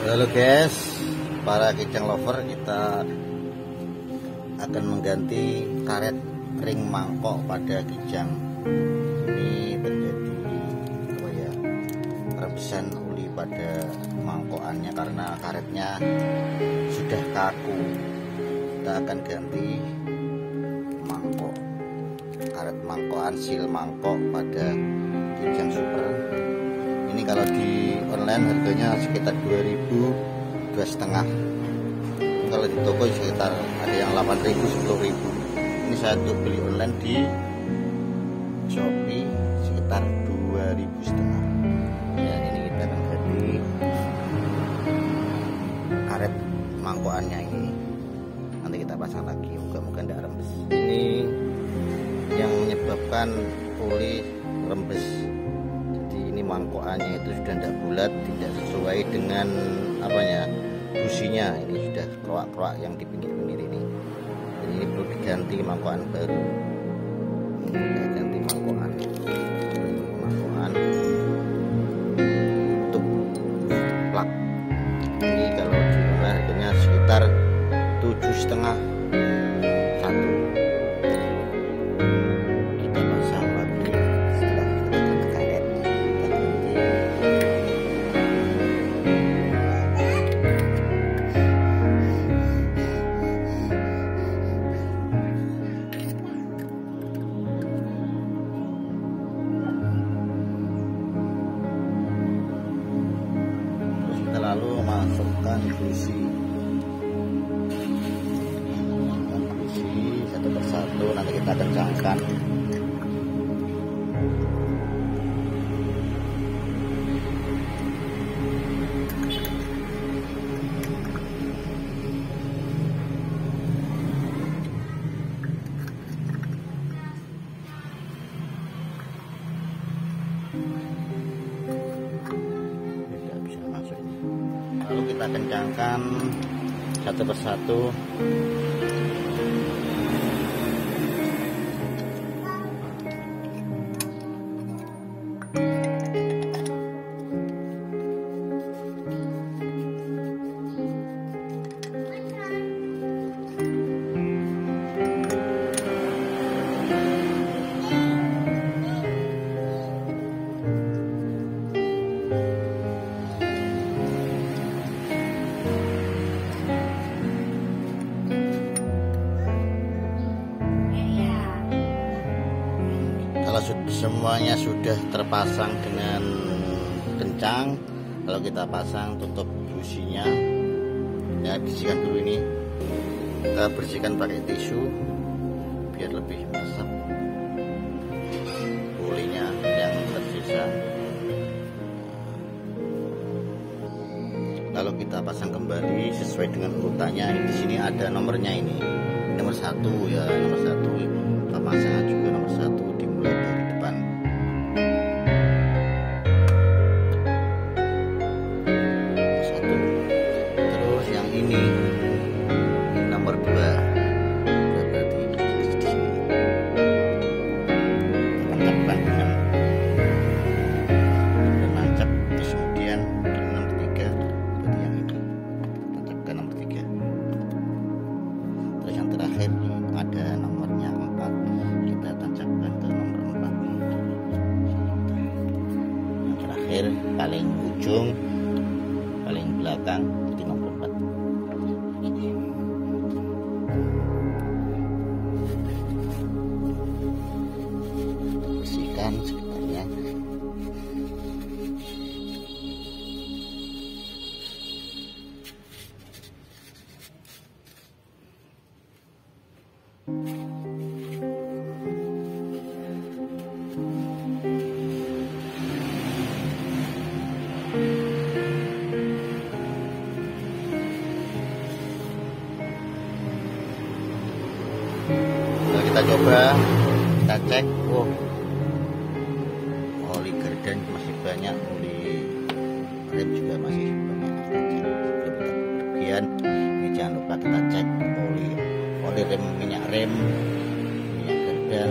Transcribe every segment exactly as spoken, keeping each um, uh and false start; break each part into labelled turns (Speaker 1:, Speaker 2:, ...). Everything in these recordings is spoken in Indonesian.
Speaker 1: Halo guys, para kijang lover, kita akan mengganti karet ring mangkok pada kijang. Ini terjadi apa ya, rebesan uli pada mangkokannya karena karetnya sudah kaku. Kita akan ganti mangkok, karet mangkokan seal mangkok pada kijang super. Ini kalau di online harganya sekitar dua ribu, dua setengah. Kalau di toko sekitar ada yang delapan ribu, sepuluh ribu. Ini saya tuh beli online di Shopee sekitar dua ribu setengah. Ya, ini kita akan ganti karet mangkokannya ini. Nanti kita pasang lagi, moga-moga tidak rembes. Ini yang menyebabkan uli rembes. Mangkokannya itu sudah tidak bulat, tidak sesuai dengan apanya businya. Ini sudah keruak-keruak yang di pinggir-pinggir ini. Jadi ini perlu diganti mangkokan baru. Kita ganti mangkokan. Mangkokan tutup plak. Ini kalau di mana harganya sekitar tujuh setengah satu. Kita pasang lagi setelah kita ganti karet. Lalu masukkan busi, masukkan busi satu persatu, nanti kita kencangkan. Lalu kita kencangkan satu persatu. Kalau semuanya sudah terpasang dengan kencang, kalau kita pasang tutup businya, ya bersihkan dulu ini. Kita bersihkan pakai tisu biar lebih meresap ulinya yang tersisa. Lalu kita pasang kembali sesuai dengan urutannya. Di sini ada nomornya ini, nomor satu ya, nomor satu. Kita pasang juga nomor satu. Dimulai dari depan. Satu. Terus yang ini, ini nomor dua. Berarti di sini. Tancapkan dengan dan nancap. Terus kemudian nomor tiga. Berarti yang ini. Tancapkan nomor tiga. Terus yang terakhir ada nomornya empat. Kita tancapkan ke nomor empat. Yang terakhir paling ujung, paling belakang di nomor empat. Bersihkan sekitarnya. Nah, kita coba, kita cek. Oh, oli gardan masih banyak, oli rem juga masih banyak. Kemudian ini jangan lupa kita cek oli, oli rem, minyak rem, minyak gardan.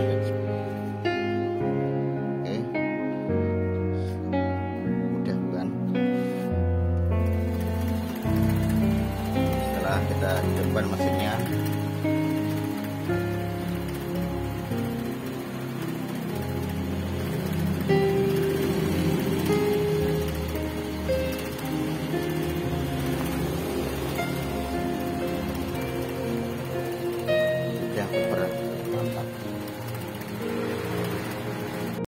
Speaker 1: Oke, mudah bukan? kita hidupkan mesinnya.